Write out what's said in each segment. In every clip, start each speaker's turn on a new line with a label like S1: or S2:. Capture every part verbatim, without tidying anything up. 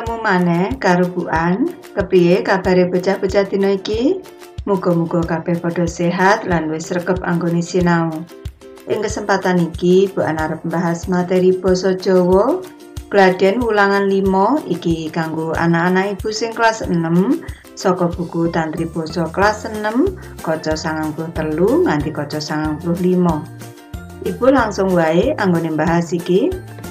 S1: Ketemu maneh karo Bu An. Kepriye kabare bocah-bocah dina iki? Muga-muga kabeh padha sehat lan wis sregep anggone sinau. Ing kesempatan iki Bu An arep membahas materi basa Jawa Gladhen ulangan lima iki kanggo anak-anak ibu sing kelas enam saka buku Tantri Basa kelas enam kaca sangang puluh telu nganti kaca sangang puluh lima. Ibu langsung wae anggone mbahas iki.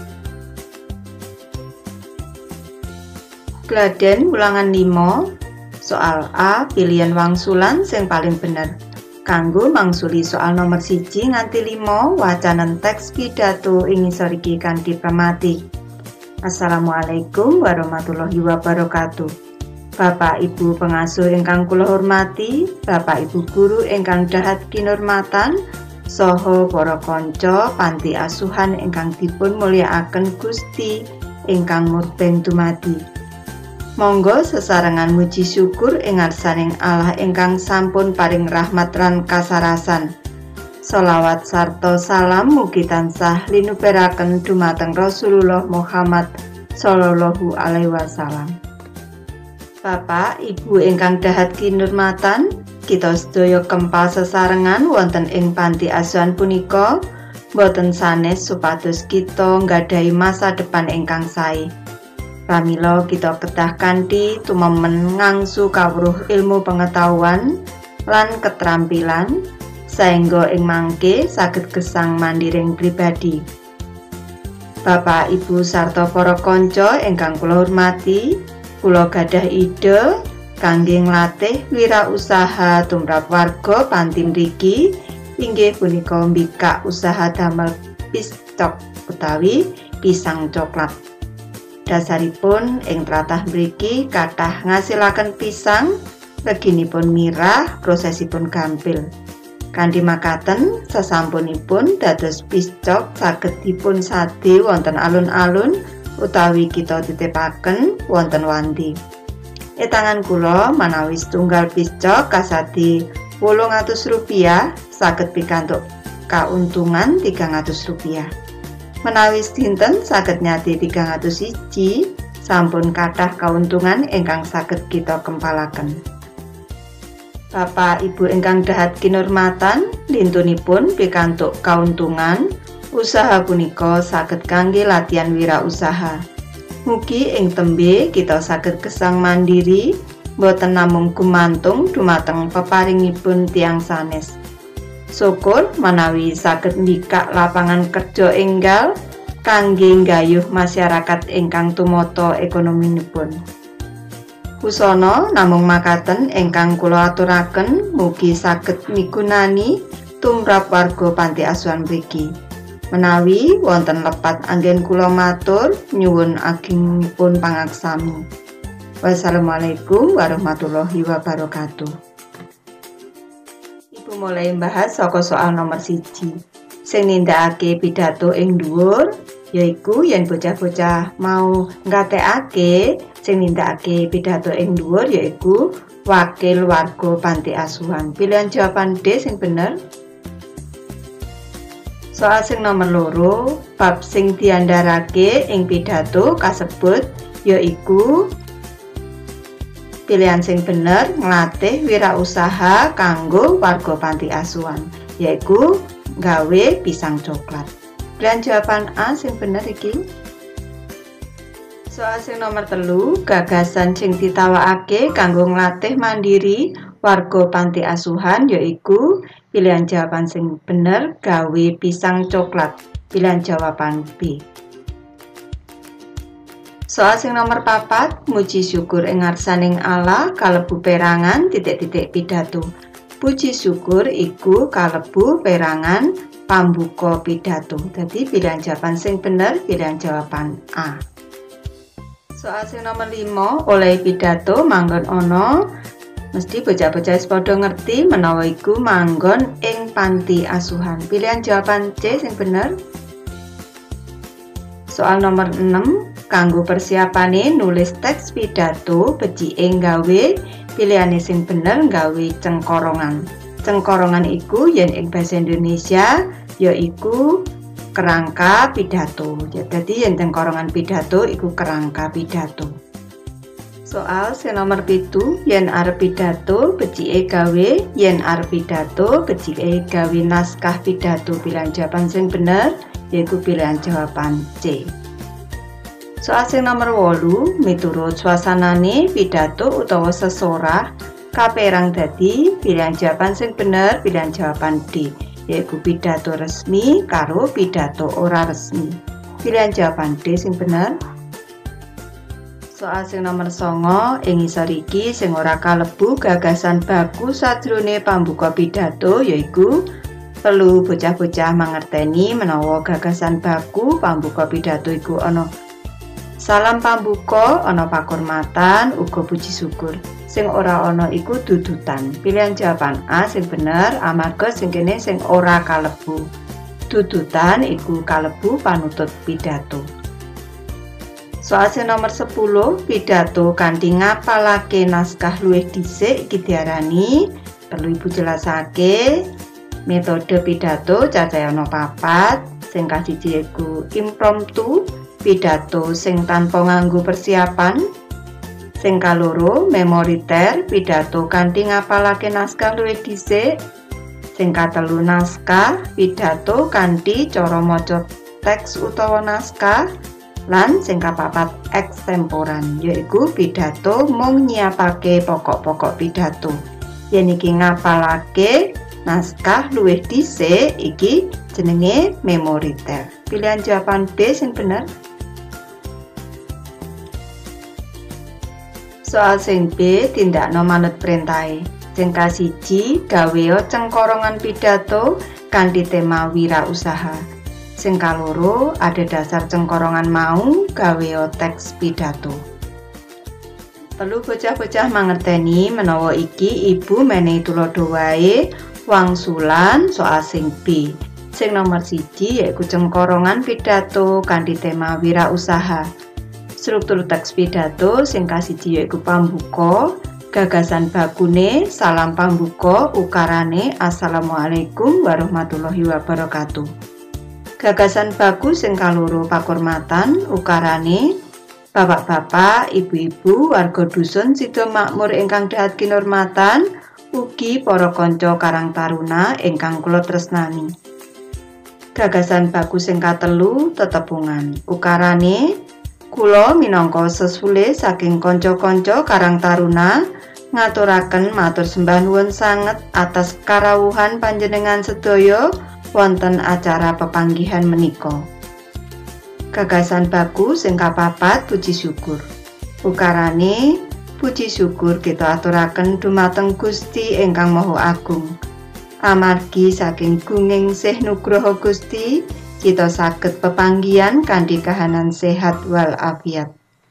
S1: Gladhen ulangan lima soal A pilihan wangsulan sing paling bener. Kanggo mangsuli soal nomor siji nganti lima wacanen teks pidato ing ngisor iki kanthi pramati. Assalamualaikum warahmatullahi wabarakatuh. Bapak Ibu pengasuh ingkang kula hormati, Bapak Ibu guru ingkang dahat kinurmatan, saha para kanca panti asuhan ingkang dipun mulyakaken Gusti ingkang murben dumadi. Monggo sesarengan muji syukur ing ngarsaning Allah ingkang sampun paring rahmat lan kasarasan. Sholawat sarta salam mugi tansah linuberaken dumateng Rasulullah Muhammad sallallahu alaihi wasallam. Bapak, Ibu ingkang dahat kinurmatan, kita sedaya kempal sesarengan wonten ing panti asuhan punika boten sanes supados kita nggadahi masa depan ingkang sae. Pramila kita kedah kanthi tumemen ngangsu kawruh ilmu pengetahuan lan keterampilan saengga ing mangke saged gesang mandiring pribadi. Bapak, Ibu sarta para kanca ingkang kula hormati, kula gadah ide kangge nglatih wirausaha tumrap warga panti mriki inggih punika mbikak usaha damel piscok utawi pisang coklat. Dasaripun ing tlatah mriki kathah ngasilaken pisang, reginipun mirah, prosesipun gampil. Kanthi makaten sasampunipun dados piscok saged dipun sadhe wonten alun-alun utawi kita titipaken wonten wandi. Etangan kula manawi setunggal piscok kasadi wolung atus rupiah saged pikantuk kauntungan tigang atus rupiah. Menawi dinten saged nyati tigang atus siji sampun kathah kauntungan ingkang saged kita kempalaken. Bapak Ibu ingkang dahat kinurmatan, lintunipun pikantuk kauntungan usaha punika saged kangge latihan wirausaha. Mugi ing tembe kita saged gesang mandiri boten namung gumantung dumateng peparingipun tiyang sanes. Syukur manawi saged mbikak lapangan kerja enggal kangge nggayuh masyarakat ingkang tumata ekonominipun. Kusana namung makaten ingkang kula aturaken mugi saged migunani tumrap warga panti asuhan mriki. Menawi wonten lepat anggen kula matur nyuwun agengipun pangaksami. Wassalamualaikum warahmatullahi wabarakatuh. Ibu mulai bahas saka soal nomor siji. Sing nindakake pidato ing dhuwur yaiku yen bocah-bocah mau nggatekake sing nindakake pidato ing dhuwur yaiku wakil warga panti asuhan. Pilihan jawaban D sing bener. Soal sing nomor loro, bab sing diandharake ing pidato kasebut yaiku pilihan sing bener nglatih wirausaha kanggo warga panti asuhan, yaiku gawe pisang coklat. Pilihan jawaban A sing bener iki. Soal sing nomor telu, gagasan sing ditawakake kanggo nglatih mandiri warga panti asuhan yaiku pilihan jawaban sing bener gawe pisang coklat. Pilihan jawaban B. Soal sing nomor papat, muji syukur ing ngarsaning Allah kalebu perangan titik-titik pidato. Puji syukur iku kalebu perangan pambuka pidato. Dadi pilihan jawaban sing bener pilihan jawaban A. Soal sing nomor lima, oleh pidato manggon ana mesti bocah-bocah padha ngerti menawa iku manggon ing panti asuhan. Pilihan jawaban C sing bener. Soal nomor enam, kanggo persiapane nulis teks pidato becike gawe pilihane sing bener gawe cengkorongan. Cengkorongan iku yen ing basa Indonesia yaiku kerangka pidato. Jadi yen cengkorongan pidato iku kerangka pidato. Soal sing nomor pitu, yen arep pidato becike gawe, yen arep pidato becike gawe naskah pidato. Pilihan jawaban sing bener yaiku pilihan jawaban C. Soal sing nomor wolu, miturut suasanane pidato utawa sesorah kaperang dadi. Pilihan jawaban sing bener pilihan jawaban D, yaiku pidato resmi karo pidato ora resmi. Pilihan jawaban D sing bener. Soal sing nomor songo, ing ngisor iki sing ora kalebu gagasan baku sajrone pambuka pidato yaiku perlu bocah-bocah mangerteni menawa gagasan baku pambuka pidato iku ana salam pambuka, ana pakurmatan, uga puji syukur. Sing ora ana iku dudutan. Pilihan jawaban A sing bener amarga sing kene sing ora kalebu. Dudutan iku kalebu panutup pidato. Soal sing nomor sepuluh, pidato kanthi ngapalake naskah luwih dhisik iki diarani. Perlu Ibu jelasake metode pidato cacahe ana papat. Sing kasiji yaiku impromptu, pidato sing tanpa nganggo persiapan. Sing kaloro memoriter, pidato kanthi ngapalake naskah luwih dhisik. Sing katelu naskah, pidato kanthi cara maca teks utawa naskah. Lan sing kapapat ekstemporan, yaiku pidato mung nyiapake pokok-pokok pidato. Yen iki ngapalake naskah luwih dhisik iki jenenge memoriter. Pilihan jawaban B sing bener. Soal sing B, tindakno manut perintahe. Sing kasiji, gaweo cengkorongan pidato kanthi tema wirausaha. Sing kaloro, ada dasar cengkorongan mau gaweo teks pidato. Perlu bocah-bocah mangerteni menawa iki Ibu menehi tulodo wae wangsulan soal sing B. Sing nomor siji yaiku cengkorongan pidato kanthi tema wirausaha. Struktur teks pidato sing kasiji yaiku pambuka, gagasan bakune, salam pambuka, ukarane Assalamualaikum warahmatullahi wabarakatuh. Gagasan baku sing kaloro pakurmatan, ukarane bapak-bapak, ibu-ibu, warga dusun sida makmur ingkang dahat kinurmatan, ugi para kanca karang taruna ingkang kula tresnani. Gagasan baku sing katelu tetepungan, ukarane kula minangka sesule saking kanca-kanca karang taruna ngaturaken matur sembah nuwun sanget atas karawuhan panjenengan sedaya wonten acara pepanggihan menika. Gagasan baku sing kapapat puji syukur. Ukarane puji syukur kita aturaken dumateng Gusti ingkang Maha Agung. Amargi saking gunging sih nugraha Gusti, kita saged pepanggihan kanthi kahanan sehat wal afiat.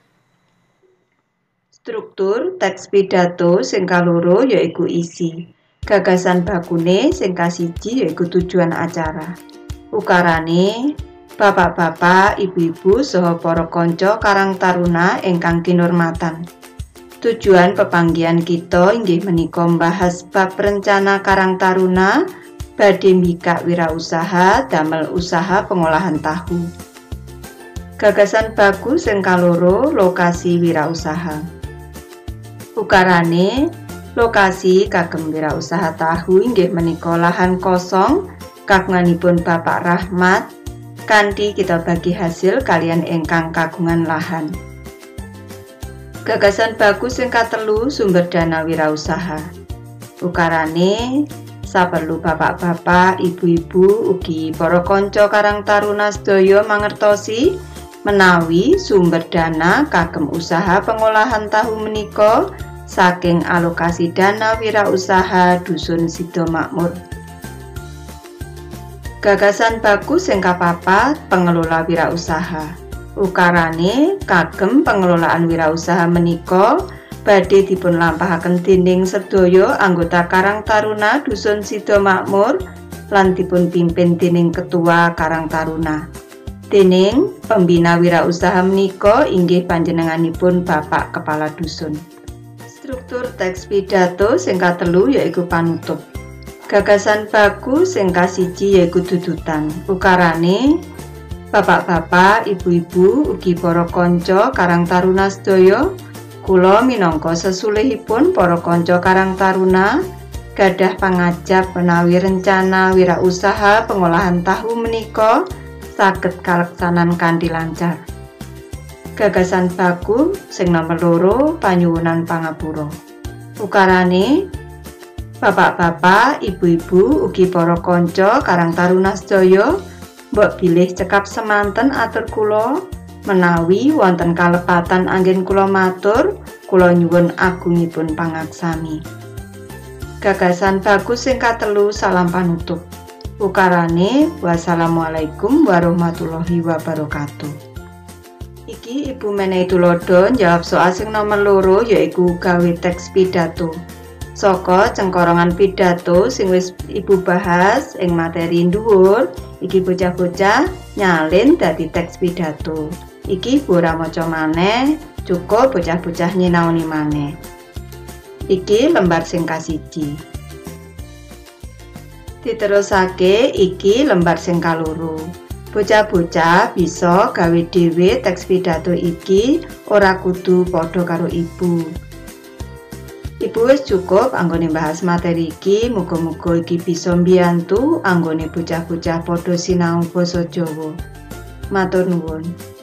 S1: Struktur teks pidato sing kaloro yaiku isi. Gagasan bakune sing kasiji yaiku tujuan acara. Ukarane bapak-bapak, ibu-ibu saha para kanca karang taruna ingkang kinurmatan. Tujuan pepanggihan kita inggih menika mbahas bab rencana karang taruna badhe mbikak wirausaha damel usaha pengolahan tahu. Gagasan baku sing kaloro lokasi wirausaha. Ukarane lokasi kagem wirausaha tahu inggih menika lahan kosong kagunganipun Bapak Rahmat kanthi kita bagi hasil kalian ingkang kagungan lahan. Gagasan bagus sing katelu sumber dana wirausaha. Ukarane saperlu bapak-bapak, ibu-ibu ugi para kanca karang taruna sedaya mangertosi menawi sumber dana kagem usaha pengolahan tahu menika saking alokasi dana wirausaha dusun Sida Makmur. Gagasan bagus sing kapapat pengelola wirausaha. Ukarane kagem pengelolaan wirausaha menika badhe dipun lampahaken dening sedaya anggota Karang Taruna dusun Sida Makmur lan dipun pimpin dening ketua Karang Taruna. Dening pembina wirausaha menika inggih panjenenganipun Bapak Kepala Dusun. Struktur teks pidato sing katelu yaiku panutup. Gagasan bagus sing kasiji yaiku dudutan. Ukarane bapak-bapak, ibu-ibu, ugi para kanca Karang Taruna sedaya, Kula minangka sesulihipun para kanca Karang Taruna gadah pangajap menawi rencana wirausaha pengolahan tahu menika saged kaleksanan kanthi lancar. Gagasan baku sing nomer loro panyuwunan pangapura. Ukarane bapak-bapak, ibu-ibu ugi para kanca Karang Taruna sedaya mbok bilih cekap semanten atur kula menawi wonten kalepatan anggen kula matur, kula nyuwun agungipun pangaksami. Gagasan bagus sing katelu salam panutup. Ukarane wassalamualaikum warahmatullahi wabarakatuh. Iki Ibu menehi tulodo jawab soal sing nomor loro yaiku gawe teks pidato. Saka cengkorongan pidato sing wis Ibu bahas ing materi dhuwur, iki bocah-bocah nyalin dadi teks pidato. Iki ora maca maneh, cukup bocah-bocah nyinaoni maneh. Iki lembar sing kasiji. Diterusake iki lembar sing kaloro. Bocah-bocah bisa gawe dhewe teks pidato iki ora kudu padha karo ibu. Ibu wis cukup anggone bahas materi iki, muga-muga iki bisa mbiyantu anggone bocah-bocah padha sinau basa Jawa. Matur nuwun.